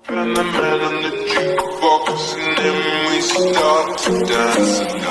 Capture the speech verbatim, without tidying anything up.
And the man on the jukebox, and then we start to dance.